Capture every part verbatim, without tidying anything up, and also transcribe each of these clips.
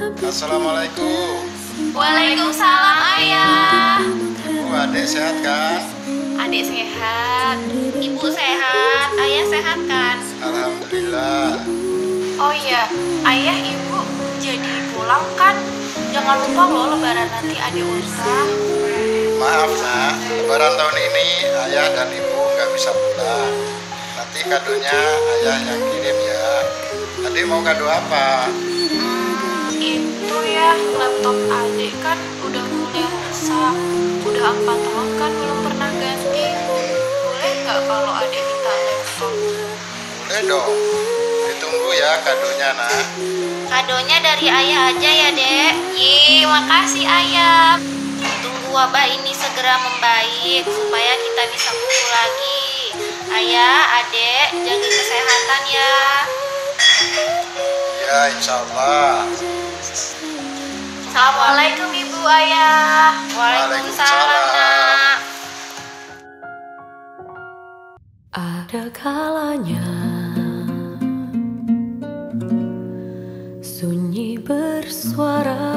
Assalamualaikum. Waalaikumsalam ayah. Bu, adik sehat kan? Adik sehat, ibu sehat, ayah sehat kan? Alhamdulillah. Oh iya, ayah ibu jadi pulang kan? Jangan lupa loh lebaran nanti adik ultah. Maaf nak, lebaran tahun ini ayah dan ibu nggak bisa pulang. Nanti kadonya ayah yang kirim ya. Adik mau kado apa? Hmm, itu ya laptop adik kan udah mulai rusak. Udah empat tahun kan belum pernah ganti. Boleh nggak kalau adik minta laptop? Boleh dong. Ditunggu ya kadonya nak. Kadonya dari ayah aja ya dek. Ye, makasih ayah. Tunggu wabah ini segera membaik supaya kita bisa kumpul lagi. Ayah, adek, jaga kesehatan ya. Ya insya Allah. Assalamualaikum ibu ayah. Waalaikumsalam nak. Ada kalanya sunyi bersuara,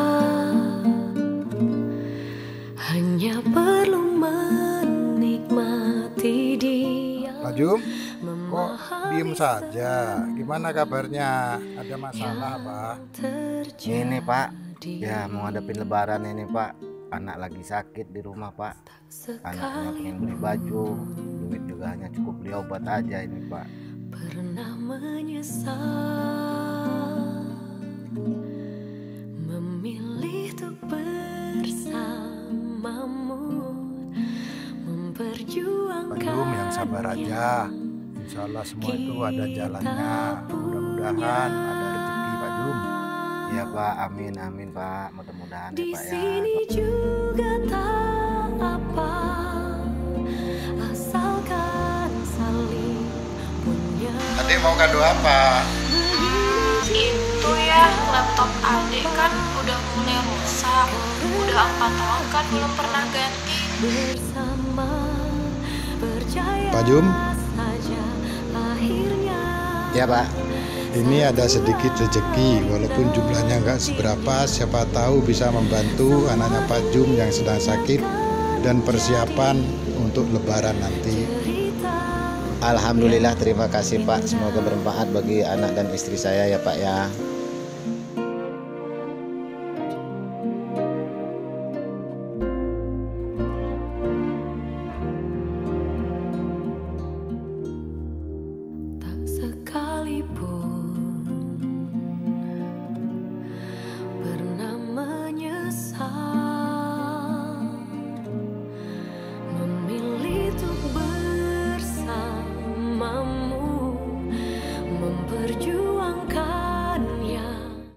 hanya perlu menikmati dia. Pak Jum, kok diem saja? Gimana kabarnya? Ada masalah Pak? Ini Pak, ya mau ngadepin lebaran ini Pak. Anak lagi sakit di rumah Pak. Anaknya pengen beli baju, duit juga hanya cukup beli obat aja ini Pak. Pernah menyesal memilih untuk bersamamu, memperjuangkan. Pak Jum yang sabar aja. Insya Allah semua itu ada jalannya. Mudah-mudahan ada rezeki Pak Jum. Iya Pak, amin amin Pak. Mudah-mudahan ya Di Pak ya. sini juga tak apa, asalkan saling punya. Adik mau kado apa? Itu ya laptop adik kan udah mulai rusak. Udah empat tahun kan belum pernah ganti. Bersama percaya Pak Jum? saja akhirnya. Iya Pak. Ini ada sedikit rezeki, walaupun jumlahnya nggak seberapa, siapa tahu bisa membantu anaknya Pak Jum yang sedang sakit dan persiapan untuk lebaran nanti. Alhamdulillah, terima kasih Pak. Semoga bermanfaat bagi anak dan istri saya ya Pak ya.